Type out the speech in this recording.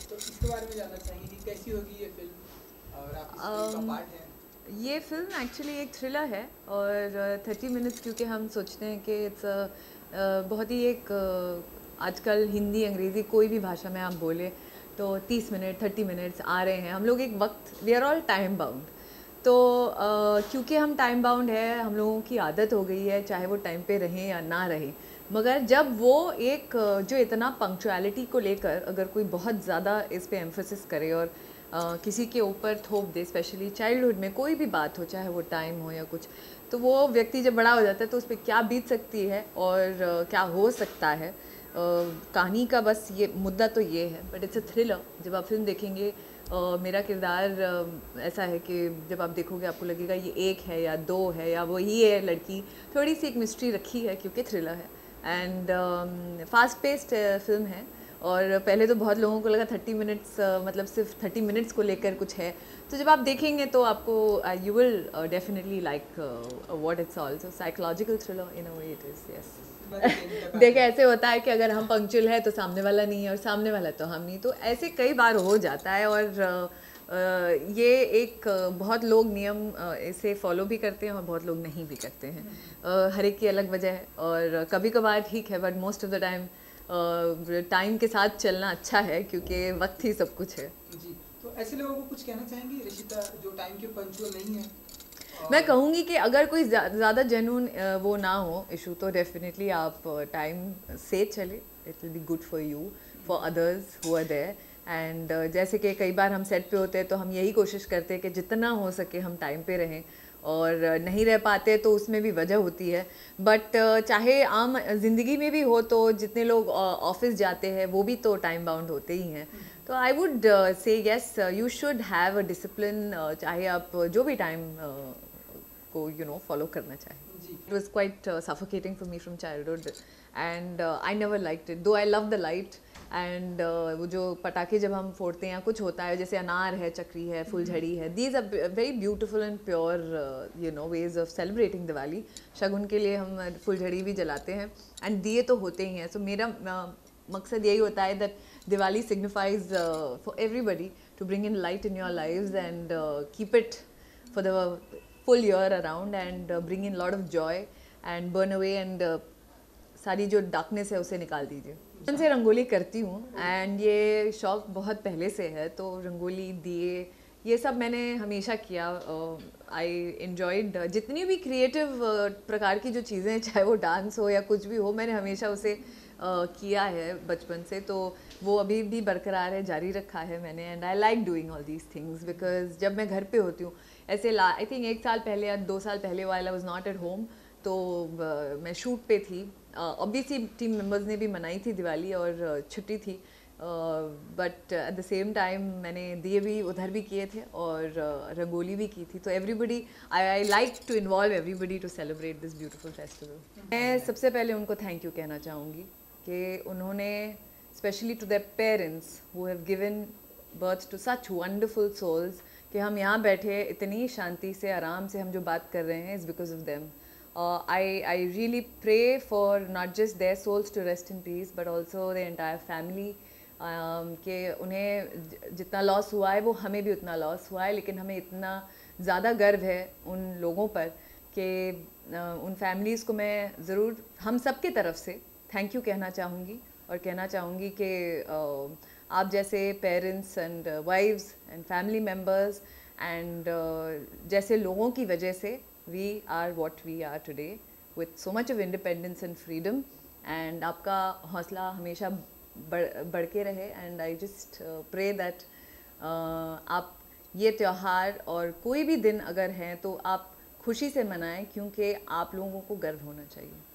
तो इसके बारे में जानना चाहेंगे कि कैसी होगी ये फिल्म और आप इस फिल्म का पार्ट हैं। ये फ़िल्म एक्चुअली एक थ्रिलर है और 30 मिनट्स क्योंकि हम सोचते हैं कि इट्स बहुत ही एक आजकल हिंदी अंग्रेज़ी कोई भी भाषा में आप बोले तो 30 मिनट 30 मिनट्स आ रहे हैं। हम लोग एक वक्त we are all time bound, तो क्योंकि हम टाइम बाउंड है, हम लोगों की आदत हो गई है चाहे वो टाइम पे रहें या ना रहें। मगर जब वो एक जो इतना पंक्चुअलिटी को लेकर अगर कोई बहुत ज़्यादा इस पे एम्फोसिस करे और किसी के ऊपर थोप दे, स्पेशली चाइल्डहुड में कोई भी बात हो, चाहे वो टाइम हो या कुछ, तो वो व्यक्ति जब बड़ा हो जाता है तो उस पर क्या बीत सकती है और क्या हो सकता है। कहानी का बस ये मुद्दा तो ये है, बट इट्स अ थ्रिलर। जब आप फिल्म देखेंगे मेरा किरदार ऐसा है कि जब आप देखोगे आपको लगेगा ये एक है या दो है या वही है लड़की। थोड़ी सी एक मिस्ट्री रखी है क्योंकि थ्रिलर है एंड फास्ट पेस्ड फिल्म है। और पहले तो बहुत लोगों को लगा 30 मिनट्स मतलब सिर्फ 30 मिनट्स को लेकर कुछ है, तो जब आप देखेंगे तो आपको you will definitely like what it's also psychological thriller in a way it is. Yes देखिए ऐसे होता है कि अगर हम पंक्चुअल है तो सामने वाला नहीं है और सामने वाला तो हम नहीं, तो ऐसे कई बार हो जाता है। और ये एक बहुत लोग नियम इसे फॉलो भी करते हैं और बहुत लोग नहीं भी करते हैं। हर एक की अलग वजह है और कभी कभार ठीक है, but most of the time time के साथ चलना अच्छा है क्योंकि वक्त ही सब कुछ है। जी, तो ऐसे लोगों को कुछ कहना चाहेंगी ऋषिता जो टाइम के पंचुअल नहीं है? मैं और कहूँगी कि अगर कोई ज़्यादा जेन्युइन वो ना हो इशू, तो डेफिनेटली आप टाइम से चले, it will be good for you, for others who are there. And जैसे कि कई बार हम सेट पे होते हैं तो हम यही कोशिश करते हैं कि जितना हो सके हम टाइम पे रहें, और नहीं रह पाते तो उसमें भी वजह होती है। बट चाहे आम ज़िंदगी में भी हो, तो जितने लोग ऑफिस जाते हैं वो भी तो टाइम बाउंड होते ही हैं। तो I would say yes, you should have a discipline, चाहे आप जो भी टाइम को फॉलो करना चाहिए। जी, It was quite suffocating for me from childhood, and I never liked it, though I love the light. And वो जो पटाखे जब हम फोड़ते हैं या कुछ होता है, जैसे अनार है, चक्री है, फुलझड़ी है, these are very beautiful and pure ways of celebrating Diwali. शगुन के लिए हम फुलझड़ी भी जलाते हैं एंड दिए तो होते ही हैं। सो मेरा मकसद यही होता है that Diwali signifies for everybody to bring in light in your lives and keep it for the full year around and bring in lot of joy and burn away and सारी जो डार्कनेस है उसे निकाल दीजिए। मैं से रंगोली करती हूँ एंड ये शौक बहुत पहले से है, तो रंगोली दिए ये सब मैंने हमेशा किया। आई एन्जॉयड जितनी भी क्रिएटिव प्रकार की जो चीज़ें हैं, चाहे वो डांस हो या कुछ भी हो, मैंने हमेशा उसे किया है बचपन से, तो वो अभी भी बरकरार है, जारी रखा है मैंने। And I like doing all these things because जब मैं घर पे होती हूँ, ऐसे आई थिंक 1 साल पहले या 2 साल पहले while I was not at home, तो मैं शूट पे थी। ऑब्वियसली टीम मेंबर्स ने भी मनाई थी दिवाली और छुट्टी थी, but at the same time मैंने दिए भी उधर भी किए थे और रंगोली भी की थी। तो everybody I like to involve everybody to celebrate this beautiful festival. मैं सबसे पहले उनको थैंक यू कहना चाहूँगी कि उन्होंने specially to their parents who have given birth to such wonderful souls, कि हम यहाँ बैठे इतनी शांति से आराम से हम जो बात कर रहे हैं is because of them. I really pray for not just their souls to rest in peace but also the entire family, कि उन्हें जितना लॉस हुआ है वो हमें भी उतना लॉस हुआ है, लेकिन हमें इतना ज़्यादा गर्व है उन लोगों पर कि उन फैमिलीज़ को मैं ज़रूर हम सब की तरफ से थैंक यू कहना चाहूँगी। और कहना चाहूँगी कि आप जैसे parents and wives and family members and जैसे लोगों की वजह से we are what we are today with so much of independence and freedom, and आपका हौसला हमेशा बढ़ के रहे। and I just pray that आप ये त्यौहार और कोई भी दिन अगर हैं तो आप खुशी से मनाएं, क्योंकि आप लोगों को गर्व होना चाहिए।